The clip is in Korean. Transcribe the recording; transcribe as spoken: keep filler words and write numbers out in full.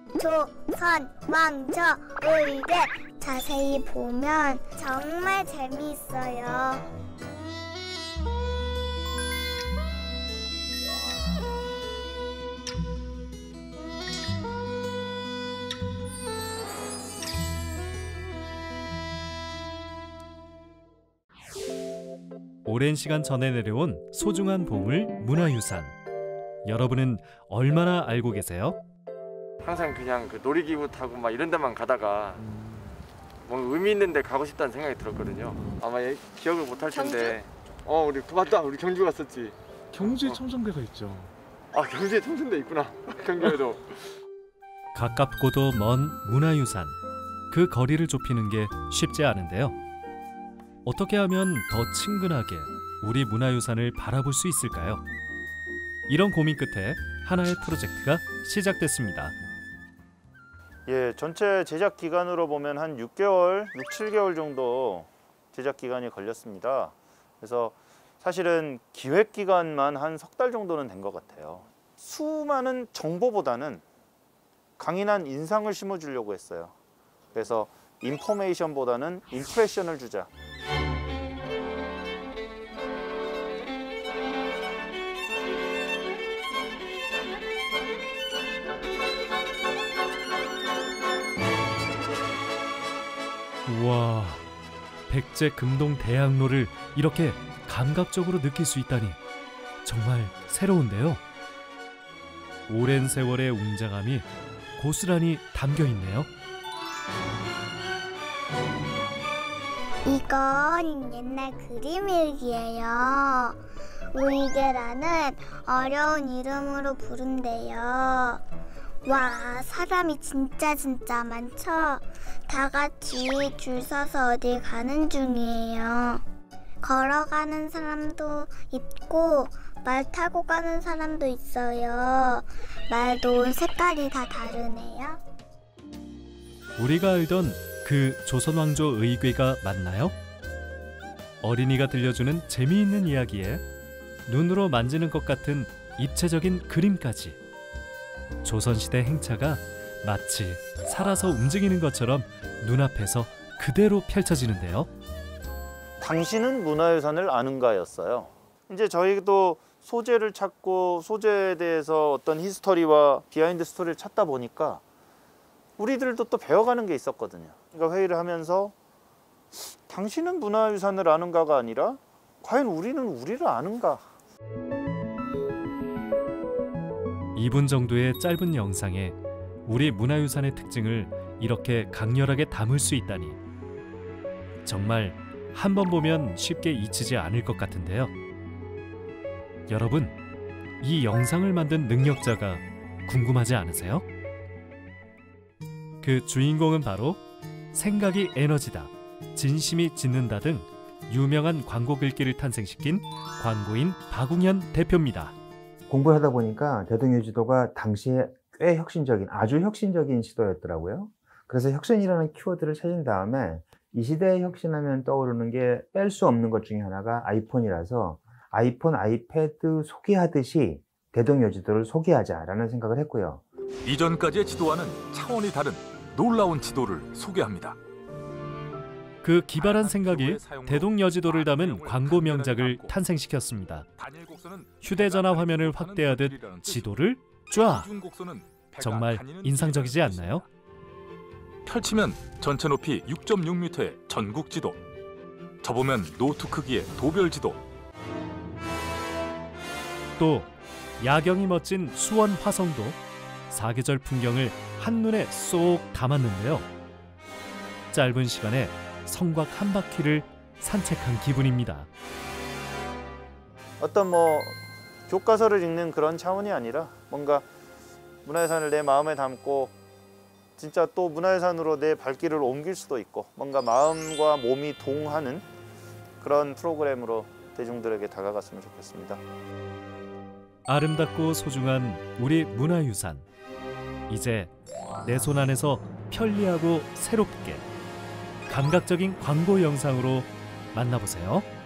조선 왕조 의대 자세히 보면 정말 재미있어요. 오랜 시간 전해 내려온 소중한 보물 문화유산. 여러분은 얼마나 알고 계세요? 항상 그냥 그 놀이기구 타고 막 이런 데만 가다가 뭔가 의미 있는 데 가고 싶다는 생각이 들었거든요. 아마 기억을 못 할 텐데. 어, 우리 맞다. 우리 경주 갔었지. 경주에 어. 첨성대가 있죠. 아, 경주에 첨성대 있구나. 경주에도. 가깝고도 먼 문화유산. 그 거리를 좁히는 게 쉽지 않은데요. 어떻게 하면 더 친근하게 우리 문화유산을 바라볼 수 있을까요? 이런 고민 끝에 하나의 프로젝트가 시작됐습니다. 예, 전체 제작 기간으로 보면 한 육 개월, 육, 칠 개월 정도 제작 기간이 걸렸습니다. 그래서 사실은 기획 기간만 한 석 달 정도는 된 것 같아요. 수많은 정보보다는 강인한 인상을 심어주려고 했어요. 그래서 인포메이션보다는 임프레션을 주자. 우와, 백제 금동 대학로를 이렇게 감각적으로 느낄 수 있다니 정말 새로운데요. 오랜 세월의 웅장함이 고스란히 담겨 있네요. 이건 옛날 그림 일기예요. 우이게라는 어려운 이름으로 부른대요. 와, 사람이 진짜 진짜 많죠? 다 같이 줄 서서 어딜 가는 중이에요. 걸어가는 사람도 있고 말 타고 가는 사람도 있어요. 말도 색깔이 다 다르네요. 우리가 알던 그 조선왕조 의궤가 맞나요? 어린이가 들려주는 재미있는 이야기에 눈으로 만지는 것 같은 입체적인 그림까지. 조선시대 행차가 마치 살아서 움직이는 것처럼 눈앞에서 그대로 펼쳐지는데요. 당신은 문화유산을 아는가였어요. 이제 저희도 소재를 찾고 소재에 대해서 어떤 히스토리와 비하인드 스토리를 찾다 보니까 우리들도 또 배워가는 게 있었거든요. 그러니까 회의를 하면서 당신은 문화유산을 아는가가 아니라 과연 우리는 우리를 아는가? 이 분 정도의 짧은 영상에 우리 문화유산의 특징을 이렇게 강렬하게 담을 수 있다니 정말 한 번 보면 쉽게 잊히지 않을 것 같은데요. 여러분, 이 영상을 만든 능력자가 궁금하지 않으세요? 그 주인공은 바로 생각이 에너지다, 진심이 짓는다 등 유명한 광고 글귀를 탄생시킨 광고인 박웅현 대표입니다. 공부를 하다 보니까 대동여지도가 당시에 꽤 혁신적인, 아주 혁신적인 시도였더라고요. 그래서 혁신이라는 키워드를 찾은 다음에 이 시대에 혁신하면 떠오르는 게 뺄 수 없는 것 중에 하나가 아이폰이라서 아이폰, 아이패드 소개하듯이 대동여지도를 소개하자라는 생각을 했고요. 이전까지의 지도와는 차원이 다른 놀라운 지도를 소개합니다. 그 기발한 생각이 대동여지도를 담은 광고 명작을 탄생시켰습니다. 휴대전화 화면을 확대하듯 지도를 쫙! 정말 인상적이지 않나요? 펼치면 전체 높이 육 점 육 미터의 전국 지도, 접으면 노트 크기의 도별 지도, 또 야경이 멋진 수원 화성도 사계절 풍경을 한눈에 쏙 담았는데요. 짧은 시간에 성곽 한 바퀴를 산책한 기분입니다. 어떤 뭐 교과서를 읽는 그런 차원이 아니라 뭔가 문화유산을 내 마음에 담고 진짜 또 문화유산으로 내 발길을 옮길 수도 있고 뭔가 마음과 몸이 동하는 그런 프로그램으로 대중들에게 다가갔으면 좋겠습니다. 아름답고 소중한 우리 문화유산. 이제 내 손 안에서 편리하고 새롭게 감각적인 광고 영상으로 만나보세요.